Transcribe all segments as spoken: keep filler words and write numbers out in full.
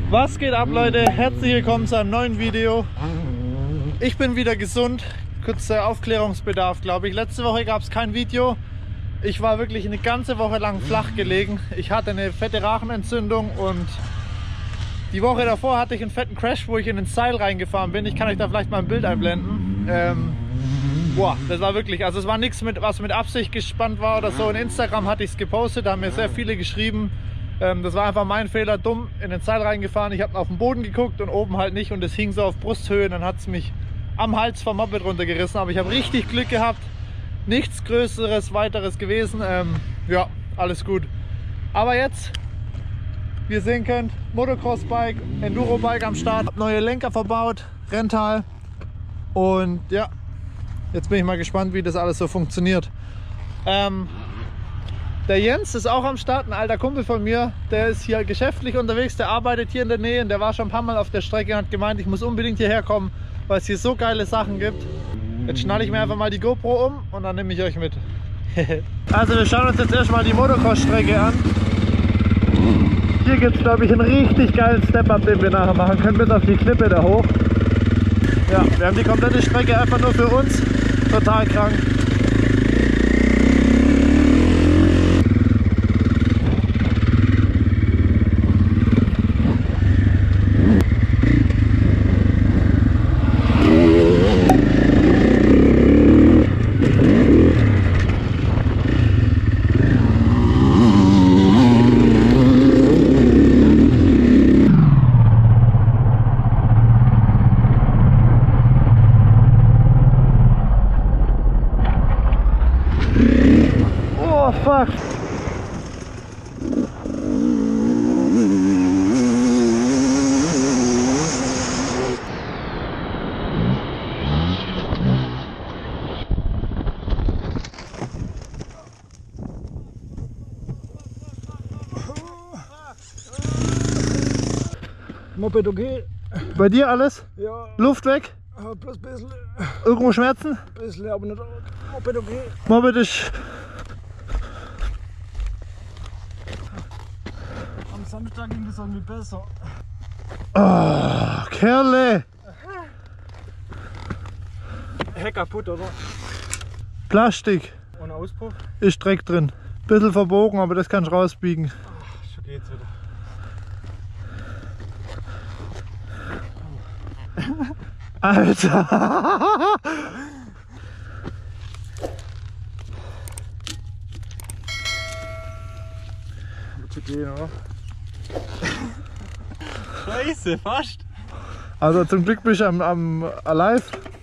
Was geht ab, Leute? Herzlich willkommen zu einem neuen Video. Ich bin wieder gesund. Kurzer Aufklärungsbedarf, glaube ich. Letzte Woche gab es kein Video. Ich war wirklich eine ganze Woche lang flach gelegen. Ich hatte eine fette Rachenentzündung und die Woche davor hatte ich einen fetten Crash, wo ich in den Seil reingefahren bin. Ich kann euch da vielleicht mal ein Bild einblenden. Ähm, boah, das war wirklich, also es war nichts, mit, was mit Absicht gespannt war oder so. In Instagram hatte ich es gepostet, da haben mir sehr viele geschrieben. Ähm, das war einfach mein Fehler, dumm in den Seil reingefahren. Ich habe auf den Boden geguckt und oben halt nicht und es hing so auf Brusthöhe und dann hat es mich am Hals vom Moped runtergerissen. Aber ich habe richtig Glück gehabt. Nichts Größeres, Weiteres gewesen. Ähm, ja, alles gut. Aber jetzt, wie ihr sehen könnt, Motocross-Bike, Enduro-Bike am Start. Hab neue Lenker verbaut, Rental. Und ja, jetzt bin ich mal gespannt, wie das alles so funktioniert. Ähm, Der Jens ist auch am Start, ein alter Kumpel von mir, der ist hier geschäftlich unterwegs, der arbeitet hier in der Nähe und der war schon ein paar Mal auf der Strecke und hat gemeint, ich muss unbedingt hierher kommen, weil es hier so geile Sachen gibt. Jetzt schnalle ich mir einfach mal die GoPro um und dann nehme ich euch mit. Also wir schauen uns jetzt erstmal die Motocross-Strecke an. Hier gibt es, glaube ich, einen richtig geilen Step-Up, den wir nachher machen können, bis auf die Klippe da hoch. Ja, wir haben die komplette Strecke einfach nur für uns, total krank. Oh fuck! Moped okay? Bei dir alles? Ja. Luft weg? Bloß ein bisschen. Irgendwo Schmerzen? Ein bisschen, aber nicht. Moped okay. Moped ist... Am Samstag ging das irgendwie besser. Oh, Kerle! Heck kaputt, oder? Plastik. Und Auspuff? Ist Dreck drin. Bisschen verbogen, aber das kannst du rausbiegen. Ach, schon geht's wieder. Alter! Zu gehen, oder? Scheiße, fast! Also zum Glück bist du am, am alive.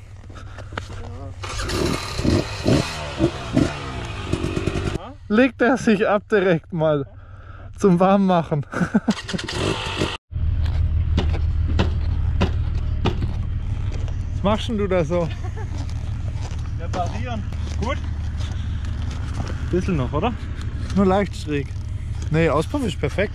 Ja. Legt er sich ab direkt mal zum Warmmachen. Was machst denn du da so? Reparieren. Gut? Bisschen noch, oder? Nur leicht schräg. Nee, Auspuff ist perfekt.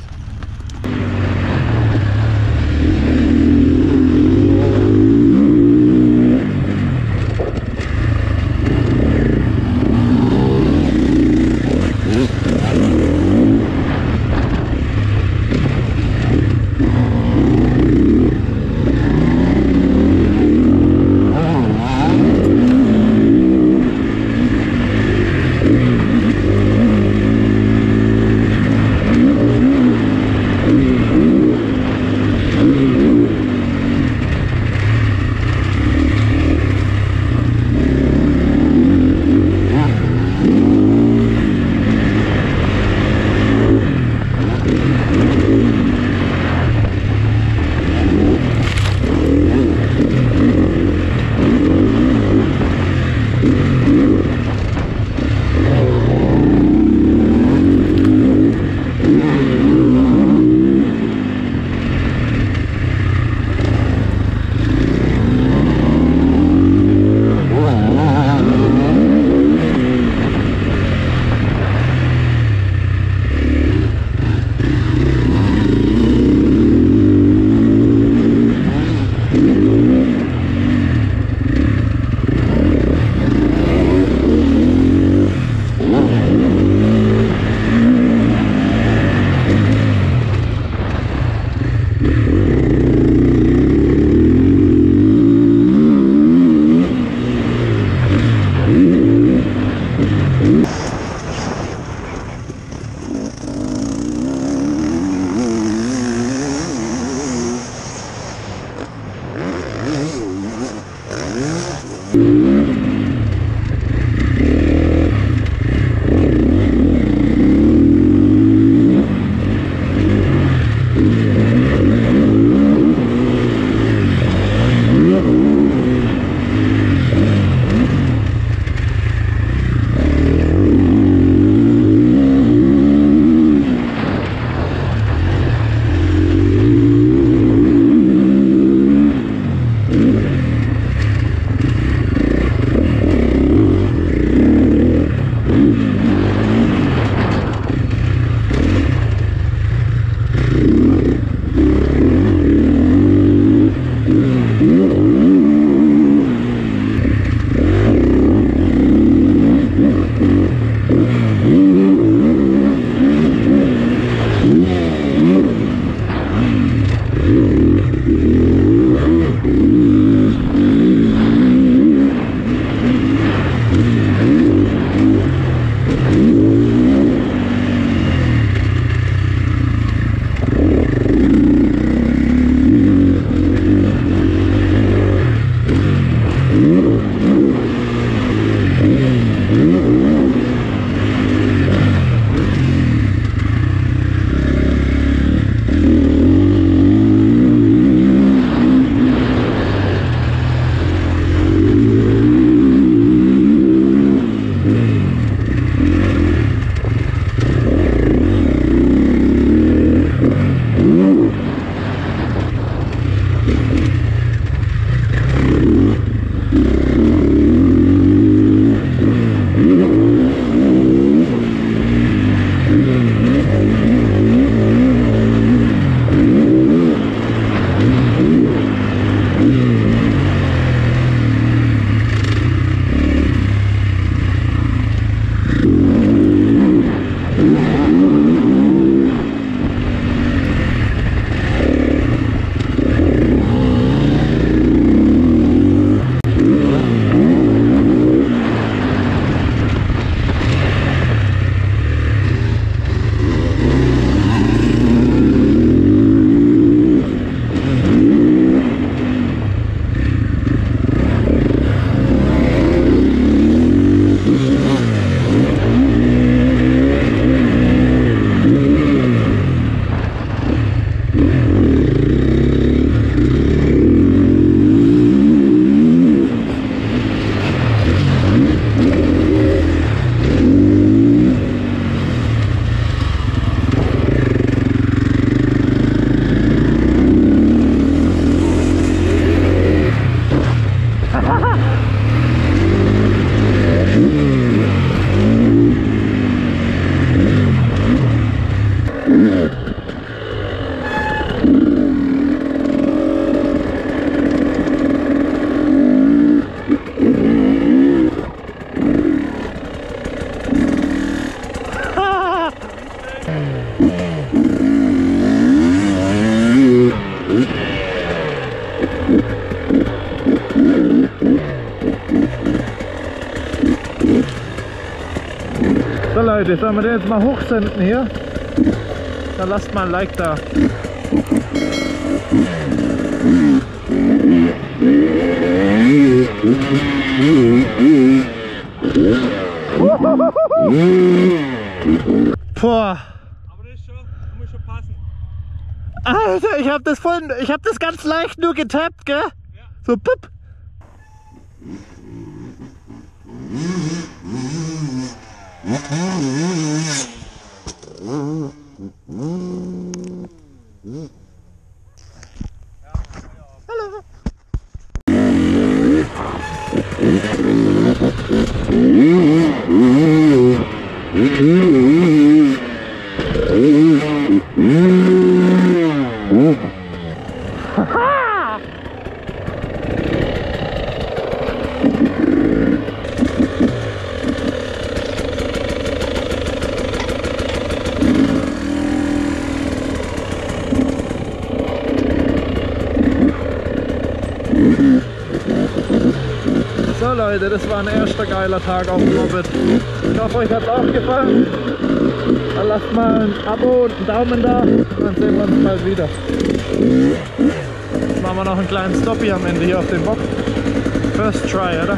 So Leute, sollen wir den jetzt mal hochsenden hier? Dann lasst mal ein Like da. Boah. Aber das ist schon, das muss schon passen. Alter, ich hab das vorhin, ich hab das ganz leicht nur getappt, gell? Ja. So, pup. Hallo. So Leute, das war ein erster geiler Tag auf dem Moped. Ich hoffe, euch hat es auch gefallen. Dann lasst mal ein Abo und einen Daumen da, dann sehen wir uns bald wieder. Jetzt machen wir noch einen kleinen Stop hier am Ende hier auf dem Bock. First try, oder?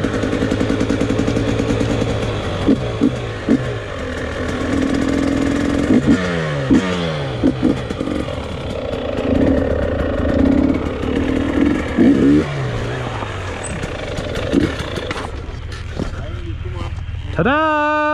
Tada!